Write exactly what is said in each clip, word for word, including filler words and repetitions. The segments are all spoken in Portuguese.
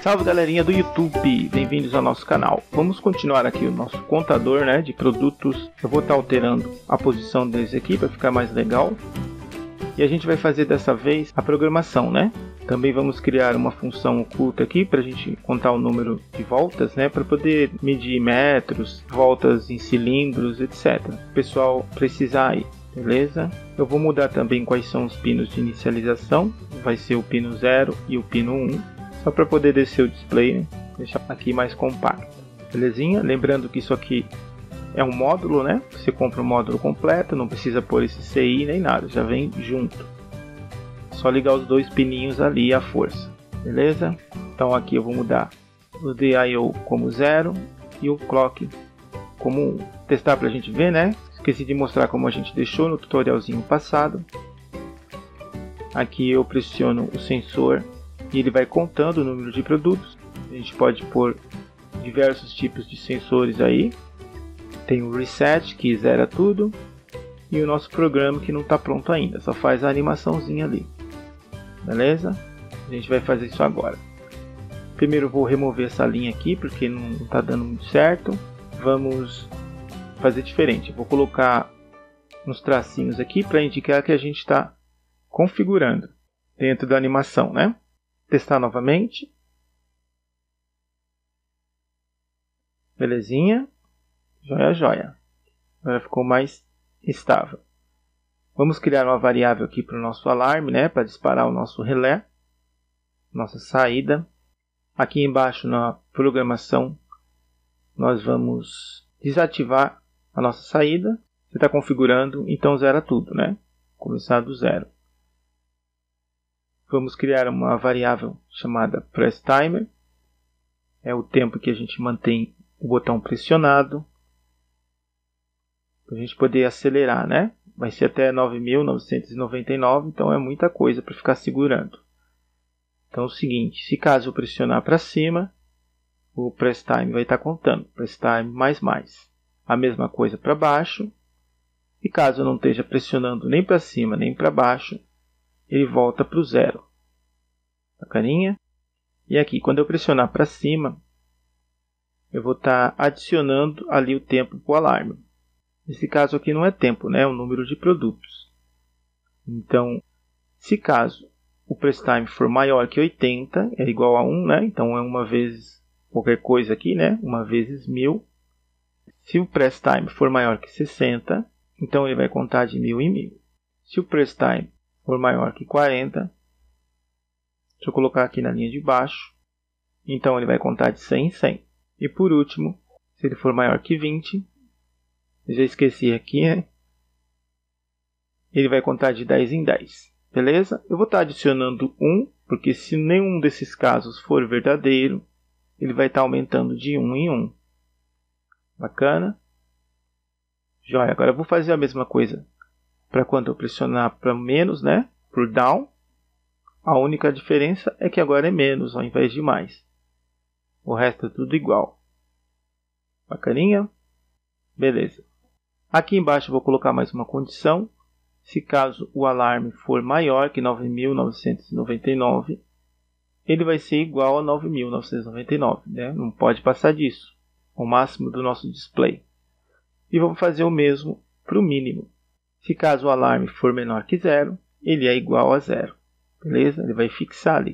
Salve galerinha do YouTube, bem-vindos ao nosso canal. Vamos continuar aqui o nosso contador, né, de produtos. Eu vou estar alterando a posição deles aqui para ficar mais legal. E a gente vai fazer dessa vez a programação, né? Também vamos criar uma função oculta aqui para a gente contar o número de voltas, né, para poder medir metros, voltas em cilindros, etcétera. O pessoal precisar aí, beleza? Eu vou mudar também quais são os pinos de inicialização. Vai ser o pino zero e o pino um. Só para poder descer o display, né? Deixar aqui mais compacto, belezinha? Lembrando que isso aqui é um módulo, né? Você compra o módulo completo, não precisa pôr esse C I nem nada, já vem junto. Só ligar os dois pininhos ali à força, beleza? Então aqui eu vou mudar o D I O como zero e o clock como um. Testar para a gente ver, né? Esqueci de mostrar como a gente deixou no tutorialzinho passado. Aqui eu pressiono o sensor e ele vai contando o número de produtos. A gente pode pôr diversos tipos de sensores aí. Tem o reset, que zera tudo, e o nosso programa que não está pronto ainda, só faz a animaçãozinha ali, beleza? A gente vai fazer isso agora. Primeiro eu vou remover essa linha aqui porque não está dando muito certo. Vamos fazer diferente. Eu vou colocar uns tracinhos aqui para indicar que a gente está configurando dentro da animação, né? Testar novamente. Belezinha. Joia, joia. Agora ficou mais estável. Vamos criar uma variável aqui para o nosso alarme, né? Para disparar o nosso relé. Nossa saída. Aqui embaixo na programação nós vamos desativar a nossa saída. Você está configurando, então zera tudo, né? Começar do zero. Vamos criar uma variável chamada pressTimer. É o tempo que a gente mantém o botão pressionado. Para a gente poder acelerar, né? Vai ser até nove mil novecentos e noventa e nove, então é muita coisa para ficar segurando. Então é o seguinte, se caso eu pressionar para cima, o pressTime vai estar contando. pressTime mais mais. A mesma coisa para baixo. E caso eu não esteja pressionando nem para cima nem para baixo, ele volta para o zero. Bacaninha. E aqui, quando eu pressionar para cima, eu vou estar adicionando ali o tempo para o alarme. Nesse caso aqui não é tempo, né? É o número de produtos. Então, se caso o pressTime for maior que oitenta, é igual a um, né? Então é uma vezes qualquer coisa aqui, né? Uma vezes mil. Se o pressTime for maior que sessenta, então ele vai contar de mil em mil. Se o pressTime for maior que quarenta, deixa eu colocar aqui na linha de baixo, então ele vai contar de cem em cem. E por último, se ele for maior que vinte, eu já esqueci aqui, né? Ele vai contar de dez em dez. Beleza? Eu vou estar adicionando um, porque se nenhum desses casos for verdadeiro, ele vai estar aumentando de um em um. Bacana? Joia. Agora eu vou fazer a mesma coisa para quando eu pressionar para menos, né? Por down. A única diferença é que agora é menos ao invés de mais. O resto é tudo igual. Bacaninha? Beleza. Aqui embaixo eu vou colocar mais uma condição. Se caso o alarme for maior que nove mil novecentos e noventa e nove, ele vai ser igual a nove mil novecentos e noventa e nove. Né? Não pode passar disso. O máximo do nosso display. E vamos fazer o mesmo para o mínimo. Se caso o alarme for menor que zero, ele é igual a zero. Beleza? Ele vai fixar ali.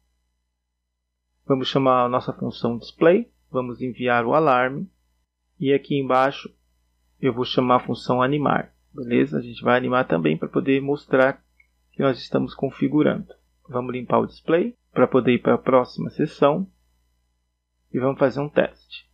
Vamos chamar a nossa função display. Vamos enviar o alarme. E aqui embaixo eu vou chamar a função animar. Beleza? A gente vai animar também para poder mostrar que nós estamos configurando. Vamos limpar o display para poder ir para a próxima seção. E vamos fazer um teste.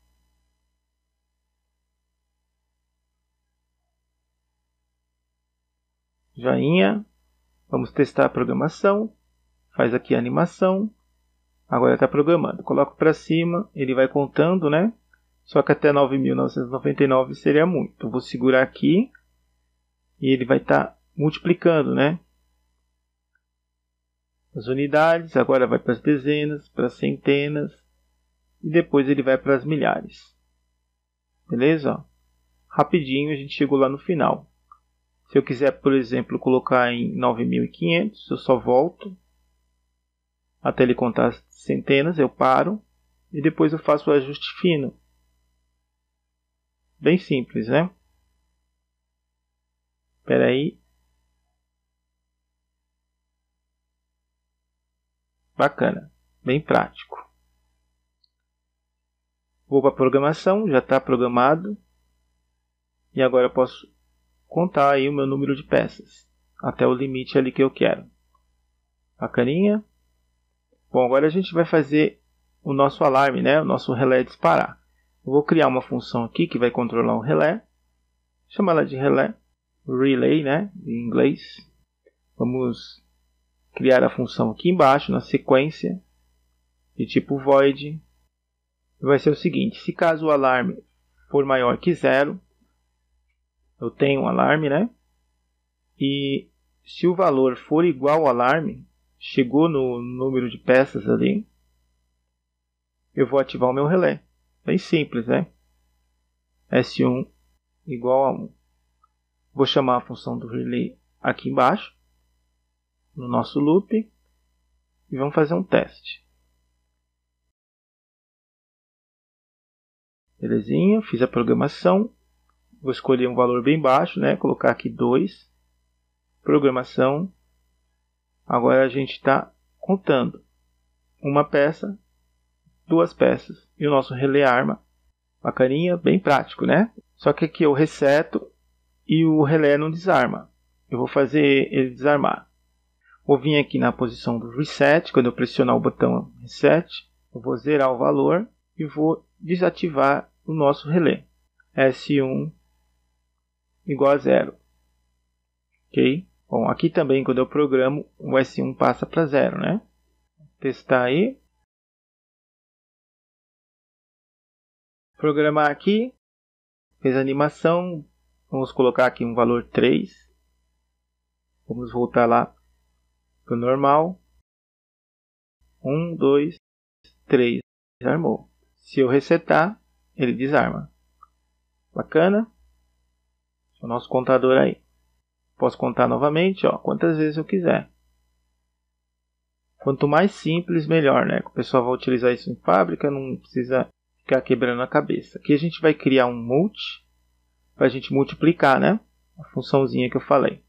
Joinha. Vamos testar a programação. Faz aqui a animação. Agora está programando. Coloco para cima. Ele vai contando, né? Só que até nove mil novecentos e noventa e nove seria muito. Eu vou segurar aqui. E ele vai estar tá multiplicando, né? As unidades. Agora vai para as dezenas, para as centenas. E depois ele vai para as milhares. Beleza? Rapidinho a gente chegou lá no final. Se eu quiser, por exemplo, colocar em nove mil e quinhentos, eu só volto até ele contar centenas, eu paro e depois eu faço o ajuste fino. Bem simples, né? Espera aí. Bacana, bem prático. Vou para a programação, já está programado. E agora eu posso contar aí o meu número de peças, até o limite ali que eu quero. Bacaninha. Bom, agora a gente vai fazer o nosso alarme, né? O nosso relé disparar. Eu vou criar uma função aqui que vai controlar o relé. Chama ela de relé, relay, né? Em inglês. Vamos criar a função aqui embaixo, na sequência, de tipo void. Vai ser o seguinte, se caso o alarme for maior que zero, eu tenho um alarme, né? E se o valor for igual ao alarme, chegou no número de peças ali, eu vou ativar o meu relé. Bem simples, né? S um igual a um. Vou chamar a função do relay aqui embaixo, no nosso loop, e vamos fazer um teste. Belezinha, fiz a programação. Vou escolher um valor bem baixo, né? Colocar aqui dois. Programação. Agora a gente está contando uma peça, duas peças e o nosso relé arma. Bacaninha, bem prático, né? Só que aqui eu reseto e o relé não desarma. Eu vou fazer ele desarmar. Vou vir aqui na posição do reset. Quando eu pressionar o botão reset, eu vou zerar o valor e vou desativar o nosso relé. S um igual a zero. Ok? Bom, aqui também quando eu programo, o S um passa para zero, né? Vou testar aí. Programar aqui. Fez a animação. Vamos colocar aqui um valor três. Vamos voltar lá para o normal. um, dois, três. Desarmou. Se eu resetar, ele desarma. Bacana? O nosso contador aí. Posso contar novamente, ó, quantas vezes eu quiser. Quanto mais simples, melhor, né? O pessoal vai utilizar isso em fábrica, não precisa ficar quebrando a cabeça. Aqui a gente vai criar um multi para a gente multiplicar, né? A funçãozinha que eu falei.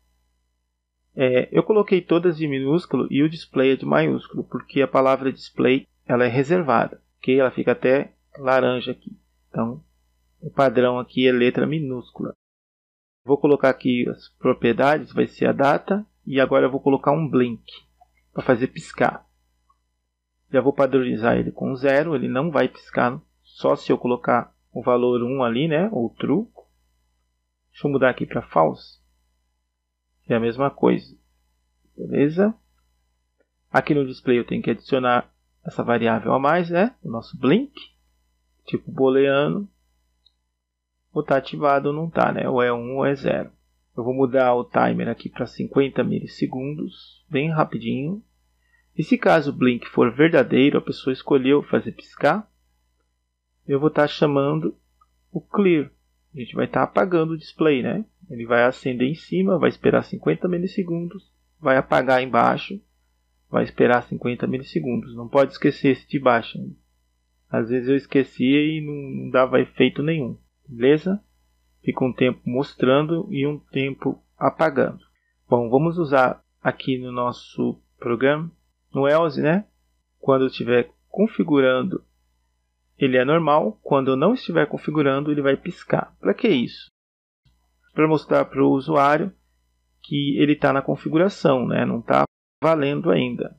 É, eu coloquei todas de minúsculo e o display é de maiúsculo, porque a palavra display ela é reservada, ok? Ela fica até laranja aqui. Então, o padrão aqui é letra minúscula. Vou colocar aqui as propriedades, vai ser a data, e agora eu vou colocar um blink para fazer piscar. Já vou padronizar ele com zero, ele não vai piscar, só se eu colocar o valor um ali, né, ou true. Deixa eu mudar aqui para false. É a mesma coisa. Beleza? Aqui no display eu tenho que adicionar essa variável a mais, né, o nosso blink, tipo booleano. Ou está ativado ou não está, né? Ou é um ou é zero. Eu vou mudar o timer aqui para cinquenta milissegundos, bem rapidinho. E se caso o blink for verdadeiro, a pessoa escolheu fazer piscar, eu vou estar tá chamando o clear. A gente vai estar tá apagando o display, né? Ele vai acender em cima, vai esperar cinquenta milissegundos, vai apagar embaixo, vai esperar cinquenta milissegundos. Não pode esquecer esse de baixo. Às vezes eu esquecia e não dava efeito nenhum. Beleza? Fica um tempo mostrando e um tempo apagando. Bom, vamos usar aqui no nosso programa, no else, né? Quando eu estiver configurando, ele é normal. Quando eu não estiver configurando, ele vai piscar. Para que isso? Para mostrar para o usuário que ele está na configuração, né? Não está valendo ainda.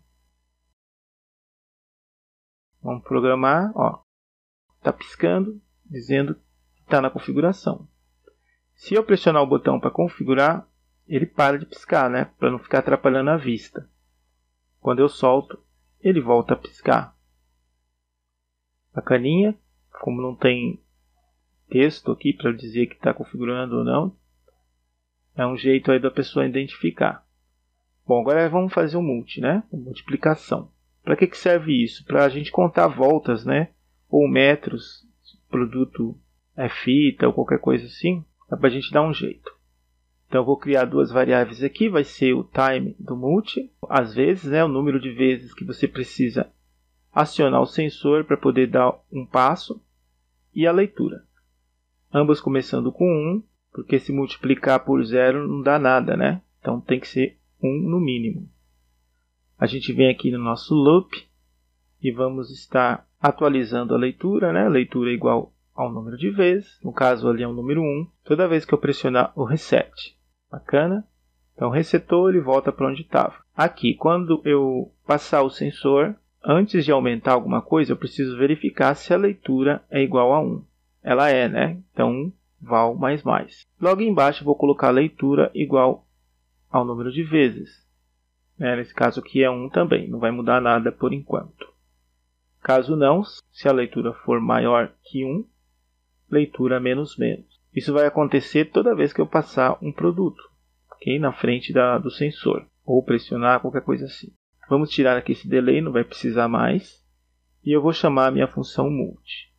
Vamos programar, ó. Está piscando, dizendo está na configuração. Se eu pressionar o botão para configurar, ele para de piscar, né? Para não ficar atrapalhando a vista. Quando eu solto, ele volta a piscar. Bacaninha. Como não tem texto aqui para dizer que está configurando ou não, é um jeito aí da pessoa identificar. Bom, agora vamos fazer um multi, né? Multiplicação. Para que que serve isso? Para a gente contar voltas, né? Ou metros, produto é fita ou qualquer coisa assim, dá para a gente dar um jeito. Então eu vou criar duas variáveis aqui, vai ser o time do multi, as vezes, né, o número de vezes que você precisa acionar o sensor para poder dar um passo, e a leitura. Ambas começando com um, porque se multiplicar por zero não dá nada, né? Então tem que ser um no mínimo. A gente vem aqui no nosso loop e vamos estar atualizando a leitura, né? Leitura igual ao número de vezes, no caso ali é o número um, toda vez que eu pressionar o reset. Bacana? Então resetou, ele volta para onde estava. Aqui, quando eu passar o sensor, antes de aumentar alguma coisa, eu preciso verificar se a leitura é igual a um. Ela é, né? Então, val mais mais. Logo embaixo, eu vou colocar a leitura igual ao número de vezes. É, nesse caso aqui é um também, não vai mudar nada por enquanto. Caso não, se a leitura for maior que um, leitura menos menos. Isso vai acontecer toda vez que eu passar um produto, okay? Na frente da, do sensor, ou pressionar, qualquer coisa assim. Vamos tirar aqui esse delay, não vai precisar mais. E eu vou chamar a minha função multi.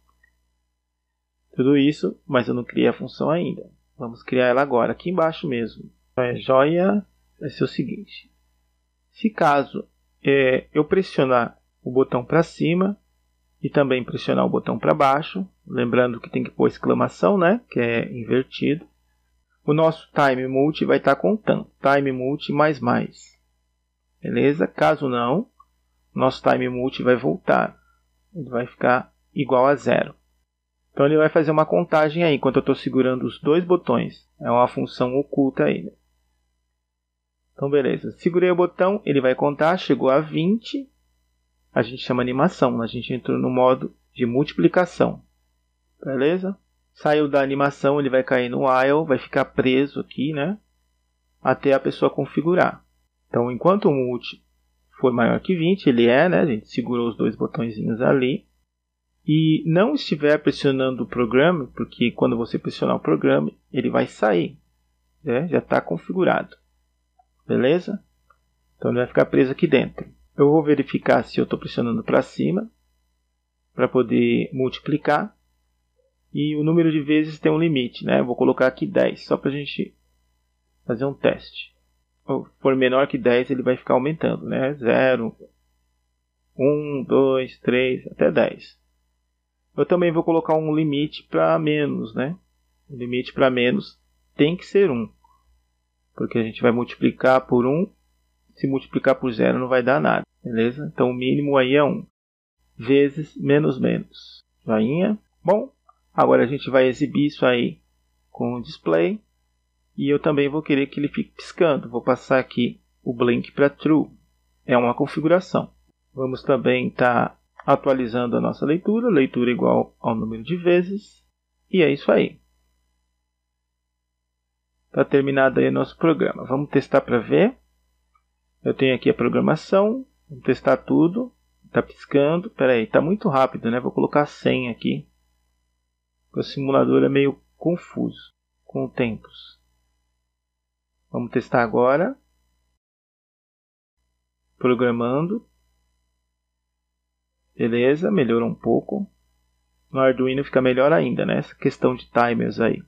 Tudo isso, mas eu não criei a função ainda. Vamos criar ela agora, aqui embaixo mesmo. É, joia vai ser o seguinte. Se caso é, eu pressionar o botão para cima e também pressionar o botão para baixo, lembrando que tem que pôr exclamação, né, que é invertido, o nosso time multi vai estar contando. Time multi mais mais. Beleza? Caso não, nosso time multi vai voltar. Ele vai ficar igual a zero. Então ele vai fazer uma contagem aí, enquanto eu estou segurando os dois botões. É uma função oculta aí. Né? Então beleza, segurei o botão, ele vai contar, chegou a vinte. A gente chama animação, a gente entrou no modo de multiplicação. Beleza? Saiu da animação, ele vai cair no while, vai ficar preso aqui, né? Até a pessoa configurar. Então, enquanto o multi for maior que vinte, ele é, né? A gente segurou os dois botõezinhos ali. E não estiver pressionando o programa, porque quando você pressionar o programa, ele vai sair. Né? Já está configurado. Beleza? Então, ele vai ficar preso aqui dentro. Eu vou verificar se eu estou pressionando para cima, para poder multiplicar. E o número de vezes tem um limite, né? Eu vou colocar aqui dez, só para a gente fazer um teste. Se for menor que dez, ele vai ficar aumentando, né? zero, um, dois, três, até dez. Eu também vou colocar um limite para menos, né? O limite para menos tem que ser um. Porque a gente vai multiplicar por um. Se multiplicar por zero não vai dar nada, beleza? Então o mínimo aí é um. Vezes menos menos. Joinha. Bom, agora a gente vai exibir isso aí com o display. E eu também vou querer que ele fique piscando. Vou passar aqui o blink para true. É uma configuração. Vamos também estar tá atualizando a nossa leitura. Leitura igual ao número de vezes. E é isso aí. Está terminado aí o nosso programa. Vamos testar para ver. Eu tenho aqui a programação. Vamos testar tudo. Está piscando. Espera aí, está muito rápido, né? Vou colocar cem aqui. O simulador é meio confuso com tempos. Vamos testar agora. Programando. Beleza, melhorou um pouco. No Arduino fica melhor ainda, né? Essa questão de timers aí.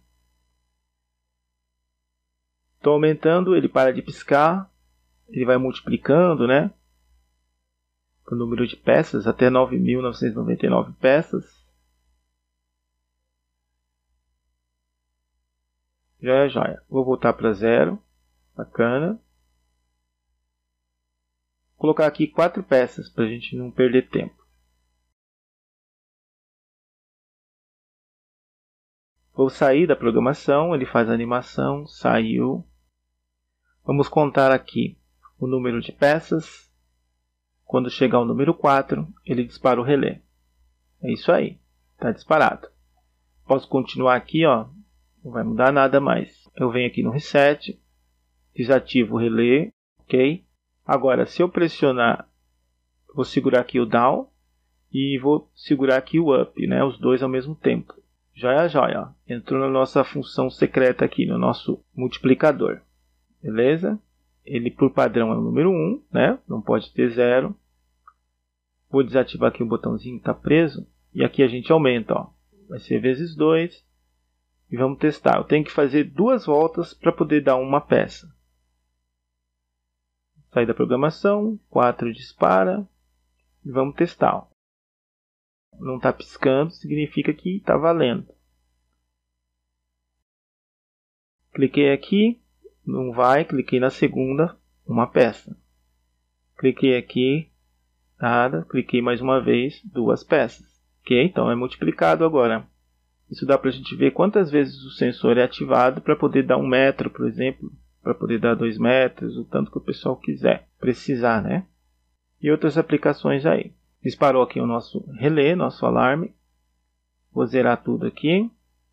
Estou aumentando, ele para de piscar. Ele vai multiplicando, né? O número de peças, até nove mil novecentos e noventa e nove peças. Joia, joia. Vou voltar para zero. Bacana. Vou colocar aqui quatro peças para a gente não perder tempo. Vou sair da programação, ele faz a animação, saiu. Vamos contar aqui o número de peças. Quando chegar ao número quatro, ele dispara o relé. É isso aí, está disparado. Posso continuar aqui, ó, não vai mudar nada mais. Eu venho aqui no reset, desativo o relé, ok? Agora, se eu pressionar, vou segurar aqui o down e vou segurar aqui o up, né? Os dois ao mesmo tempo. Joia, joia. Entrou na nossa função secreta aqui, no nosso multiplicador. Beleza? Ele por padrão é o número um, né? Não pode ter zero. Vou desativar aqui o botãozinho que está preso. E aqui a gente aumenta, ó. Vai ser vezes dois. E vamos testar. Eu tenho que fazer duas voltas para poder dar uma peça. Sair da programação, quatro dispara e vamos testar. Não está piscando, significa que está valendo. Cliquei aqui, não vai, cliquei na segunda, uma peça. Cliquei aqui, nada, cliquei mais uma vez, duas peças. Ok? Então é multiplicado agora. Isso dá para a gente ver quantas vezes o sensor é ativado para poder dar um metro, por exemplo, para poder dar dois metros, o tanto que o pessoal quiser, precisar, né? E outras aplicações aí. Disparou aqui o nosso relé, nosso alarme. Vou zerar tudo aqui.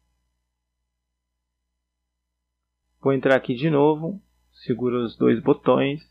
Vou entrar aqui de novo, seguro os dois botões.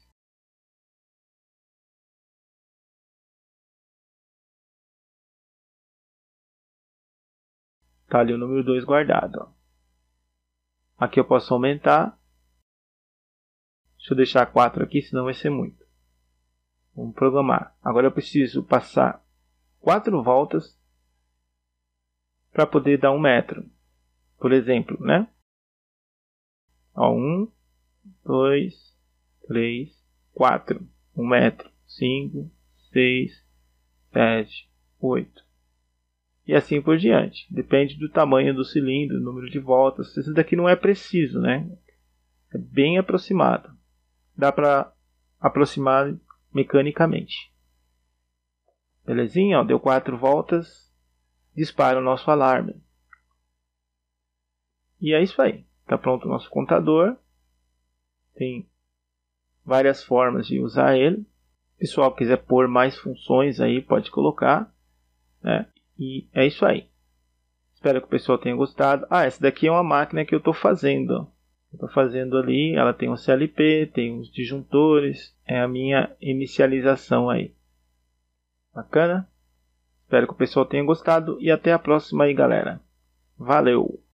Está ali o número dois guardado. Ó. Aqui eu posso aumentar. Deixa eu deixar quatro aqui, senão vai ser muito. Vamos programar. Agora eu preciso passar quatro voltas para poder dar um metro. Por exemplo, né? Ó, um, dois, três, quatro. Um metro. Cinco, seis, sete, oito. E assim por diante. Depende do tamanho do cilindro, número de voltas. Esse daqui não é preciso, né? É bem aproximado. Dá para aproximar mecanicamente. Belezinha? Ó, deu quatro voltas. Dispara o nosso alarme. E é isso aí. Está pronto o nosso contador. Tem várias formas de usar ele. Se o pessoal quiser pôr mais funções aí, pode colocar. Né? E é isso aí. Espero que o pessoal tenha gostado. Ah, essa daqui é uma máquina que eu estou fazendo. Estou fazendo ali. Ela tem um C L P, tem uns disjuntores. É a minha inicialização aí. Bacana? Espero que o pessoal tenha gostado. E até a próxima aí, galera. Valeu!